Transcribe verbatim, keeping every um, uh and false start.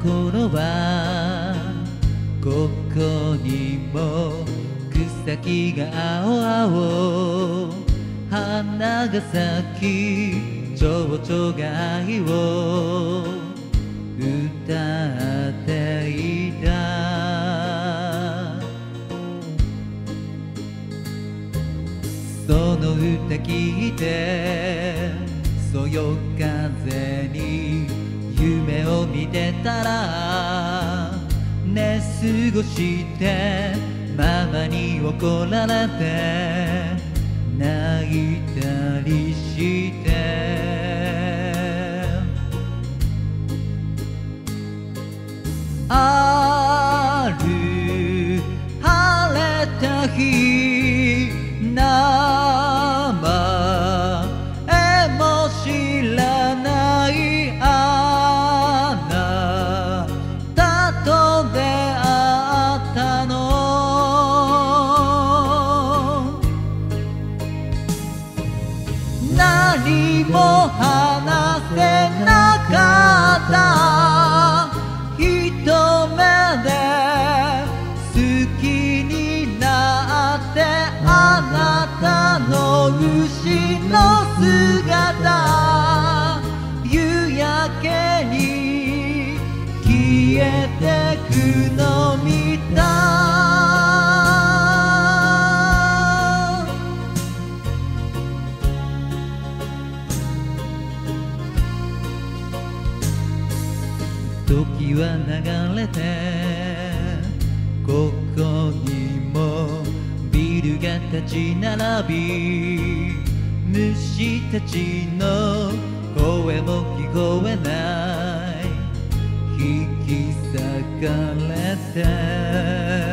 頃はここにも草木が青々花が咲き蝶々が愛を歌っていた。その歌聞いてそよ風に夢を見てたら寝過ごしてママに怒られて泣いたりして。ある晴れた日名前も知らないあなたと出会ったの。何も話せなかった一目で好きになってあなたの後ろ姿夕焼けに消えてくの見た。時は流れてここにもビルが立ち並び虫たちの声も聞こえない引き裂かれて